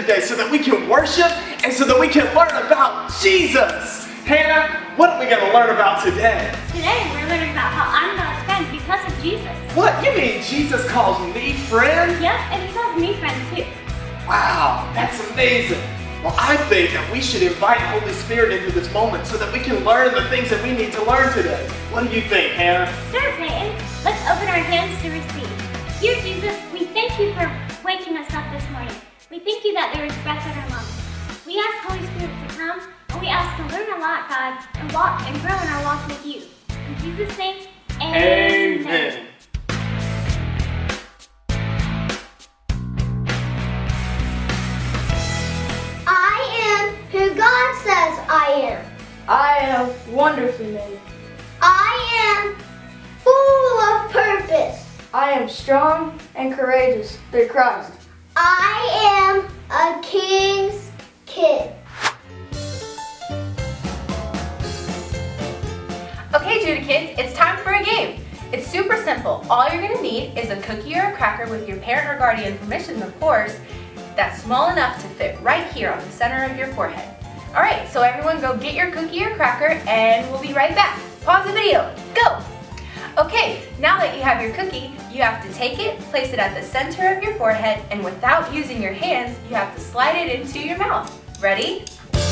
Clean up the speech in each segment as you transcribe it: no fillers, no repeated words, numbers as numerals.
today so that we can worship and so that we can learn about Jesus. Hannah, what are we going to learn about today? Today we're learning about how I'm God's friend because of Jesus. What? You mean Jesus calls me friend? Yep, and he calls me friend too. Wow, that's amazing. Well, I think that we should invite Holy Spirit into this moment so that we can learn the things that we need to learn today. What do you think, Hannah? Sure, Peyton. Let's open our hands to receive. Dear Jesus, we thank you for waking us up this morning. We thank you that there is breath in our lungs. We ask Holy Spirit to come, and we ask to learn a lot, God, and walk and grow in our walk with you. In Jesus' name, amen. Who God says I am. I am wonderfully made. I am full of purpose. I am strong and courageous through Christ. I am a king's kid. Okay, Judah kids, it's time for a game. It's super simple. All you're going to need is a cookie or a cracker with your parent or guardian permission, of course, that's small enough to fit right here on the center of your forehead. Alright, so everyone go get your cookie or cracker and we'll be right back. Pause the video. Go! Okay, now that you have your cookie, you have to take it, place it at the center of your forehead, and without using your hands, you have to slide it into your mouth. Ready?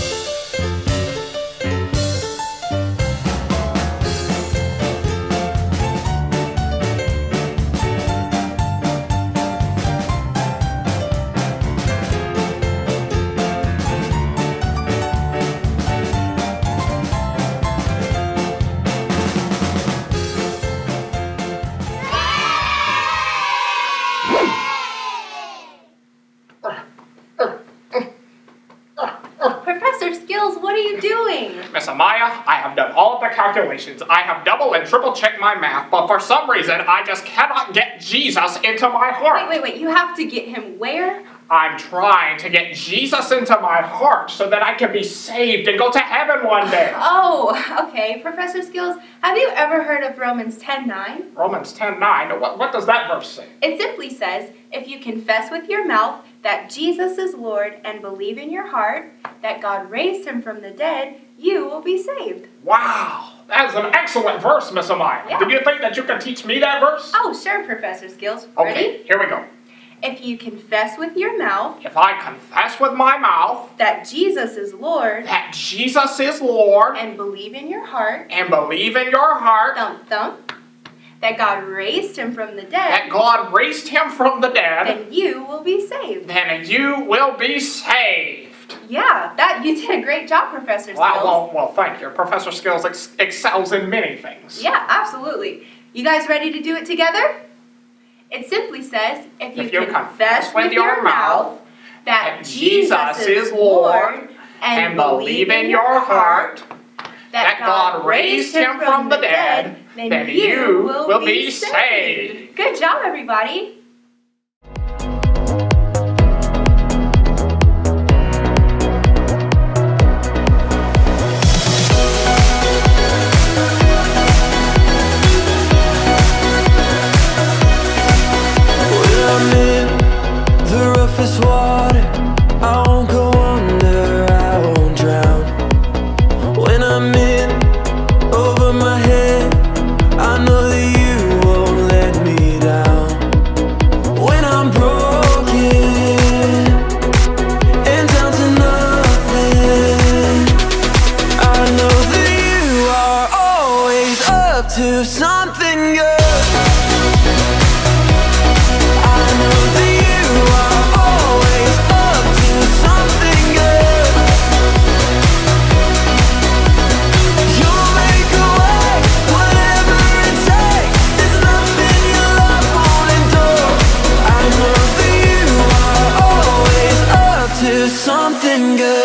Professor Skills, what are you doing? Miss Amaya, I have done all of the calculations. I have double and triple checked my math, but for some reason, I just cannot get Jesus into my heart. Wait, you have to get him where? I'm trying to get Jesus into my heart so that I can be saved and go to heaven one day. Oh, okay. Professor Skills, have you ever heard of Romans 10:9? Romans 10:9, what does that verse say? It simply says, if you confess with your mouth that Jesus is Lord and believe in your heart that God raised him from the dead, you will be saved. Wow, that is an excellent verse, Miss Amaya. Yeah. Do you think that you can teach me that verse? Oh, sure, Professor Skills. Okay, Ready? here we go. If you confess with your mouth If I confess with my mouth that Jesus is Lord that Jesus is Lord and believe in your heart, and believe in your heart thump thump, that God raised him from the that dead, God raised him from the dead, then you will be saved. then you will be saved. Yeah, you did a great job, Professor Skills. Well, thank you. Professor Skills excels in many things. Yeah, absolutely. You guys ready to do it together? It simply says, if you confess with your mouth that Jesus is Lord and believe in your heart that God raised him from the dead, then you will be saved. Good job, everybody. To something good. I know that you are always up to something good. You'll make a way, whatever it takes. There's nothing your love won't endure. I know that you are always up to something good.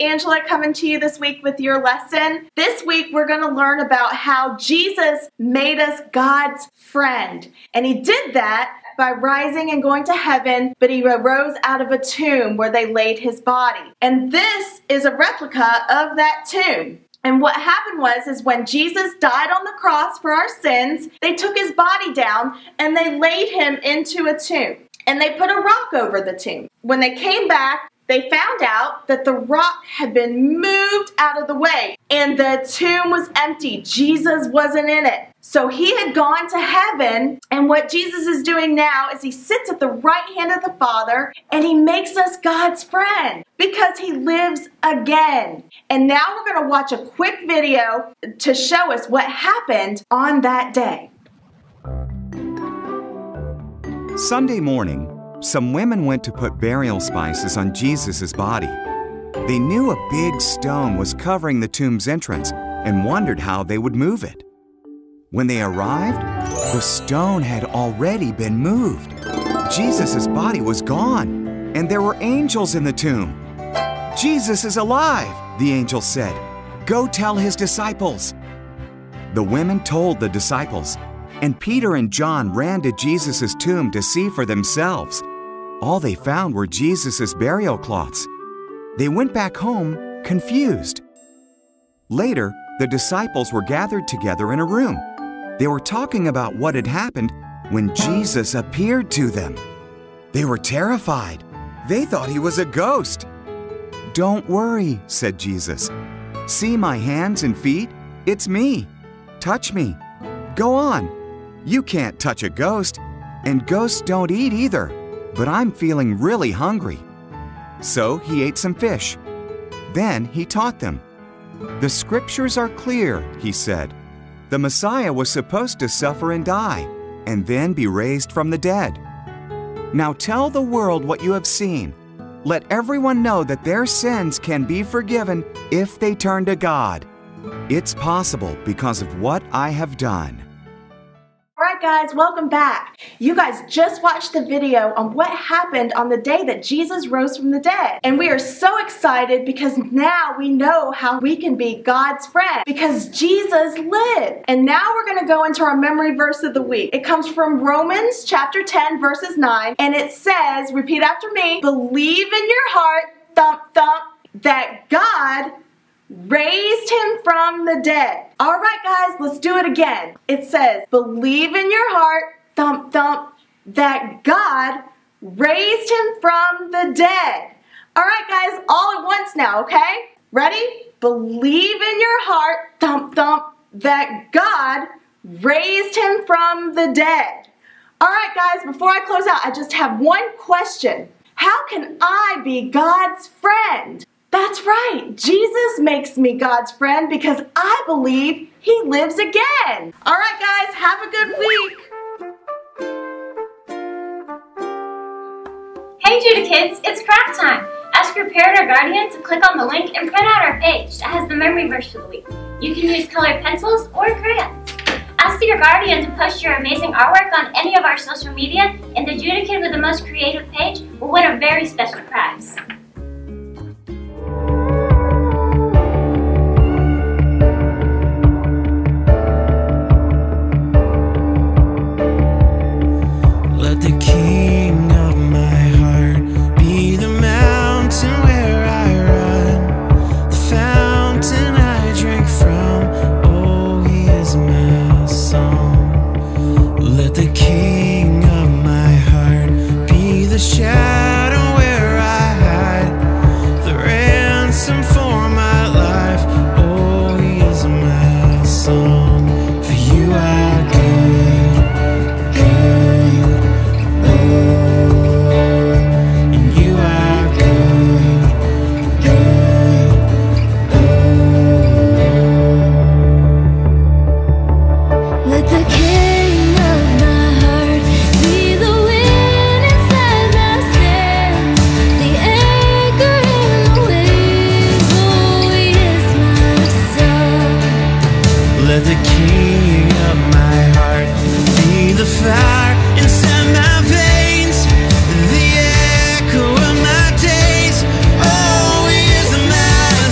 Angela coming to you this week with your lesson. This week we're going to learn about how Jesus made us God's friend. And he did that by rising and going to heaven, but he arose out of a tomb where they laid his body. And this is a replica of that tomb. And what happened was when Jesus died on the cross for our sins, they took his body down and they laid him into a tomb. And they put a rock over the tomb. When they came back, they found out that the rock had been moved out of the way and the tomb was empty. Jesus wasn't in it. So he had gone to heaven, and what Jesus is doing now is he sits at the right hand of the Father and he makes us God's friend because he lives again. And now we're going to watch a quick video to show us what happened on that day. Sunday morning, some women went to put burial spices on Jesus' body. They knew a big stone was covering the tomb's entrance and wondered how they would move it. When they arrived, the stone had already been moved. Jesus' body was gone, and there were angels in the tomb. "Jesus is alive," the angel said. "Go tell his disciples." The women told the disciples, and Peter and John ran to Jesus' tomb to see for themselves. All they found were Jesus' burial cloths. They went back home confused. Later, the disciples were gathered together in a room. They were talking about what had happened when Jesus appeared to them. They were terrified. They thought he was a ghost. "Don't worry," said Jesus. "See my hands and feet? It's me. Touch me. Go on. You can't touch a ghost, and ghosts don't eat either, but I'm feeling really hungry." So he ate some fish. Then he taught them. "The scriptures are clear," he said. "The Messiah was supposed to suffer and die, and then be raised from the dead. Now tell the world what you have seen. Let everyone know that their sins can be forgiven if they turn to God. It's possible because of what I have done." Alright guys, welcome back. You guys just watched the video on what happened on the day that Jesus rose from the dead. And we are so excited because now we know how we can be God's friend because Jesus lived. And now we're going to go into our memory verse of the week. It comes from Romans chapter 10 verses 9, and it says, repeat after me, "Believe in your heart, thump thump, that God raised him from the dead." Alright guys, let's do it again. It says, "Believe in your heart, thump thump, that God raised him from the dead." Alright guys, all at once now, okay? Ready? Believe in your heart, thump thump, that God raised him from the dead. Alright guys, before I close out, I just have one question. How can I be God's friend? That's right, Jesus makes me God's friend because I believe he lives again. All right, guys, have a good week. Hey Judah kids, it's craft time. Ask your parent or guardian to click on the link and print out our page that has the memory verse for the week. You can use colored pencils or crayons. Ask your guardian to post your amazing artwork on any of our social media, and the Judah kid with the most creative page will win a very special prize. Let the king of my heart be the mountain where I run, the fountain I drink from. Oh, he is my song. Let the king of my heart be the shadow where I hide, the ransom for my life. Oh, he is my song. For you are good, good. And you are good, good. Let the king of my heart be the wind inside my sails, the anchor in the waves. Oh, he is my song. Let the king of my heart be the fire inside my veins, the echo of my days. Oh, he is my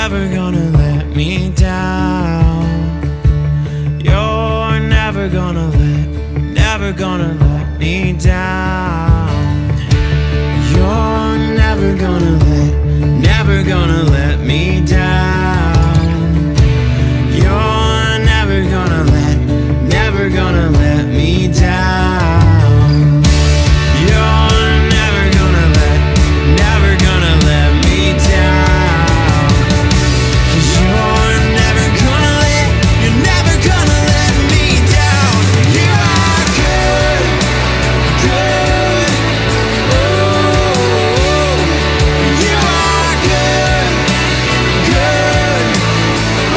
never gonna let me down. You're never gonna let me down. You're never gonna let me down. You're never gonna let me down. You're never gonna let me down. 'Cause you're never gonna let me down. You are good, good. Oh, you are good, good. Oh,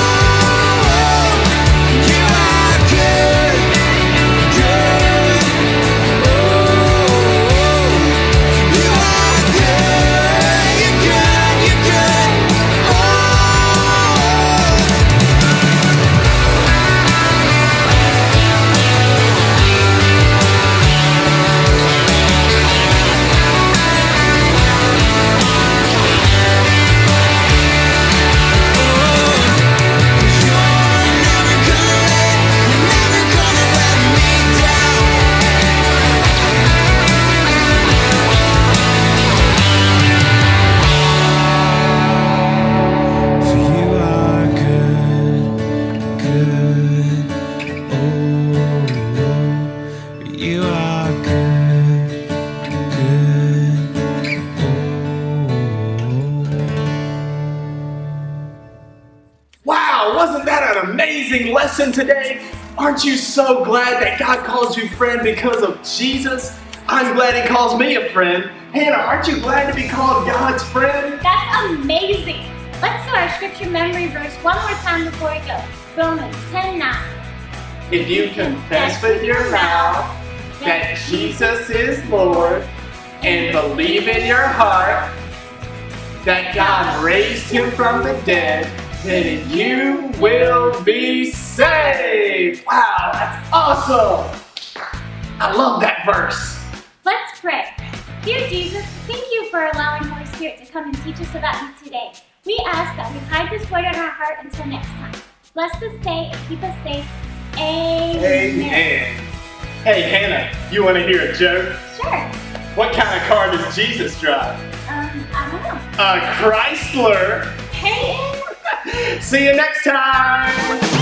you are good, good. Oh, you are good, you're good, you're good. Oh. You are good, good. Wow, wasn't that an amazing lesson today? Aren't you so glad that God calls you friend because of Jesus? I'm glad He calls me a friend. Hannah, aren't you glad to be called God's friend? That's amazing. Let's do our scripture memory verse one more time before we go. Romans 10:9. If you confess with your mouth that Jesus is Lord and believe in your heart that God raised Him from the dead, then you will be saved. Wow, that's awesome. I love that verse. Let's pray. Dear Jesus, thank you for allowing Holy Spirit to come and teach us about you today. We ask that we hide this word in our heart until next time. Bless this day and keep us safe. Amen. Amen. Hey, Hannah, you want to hear a joke? Sure. What kind of car does Jesus drive? I don't know. A Chrysler. Hey, See you next time.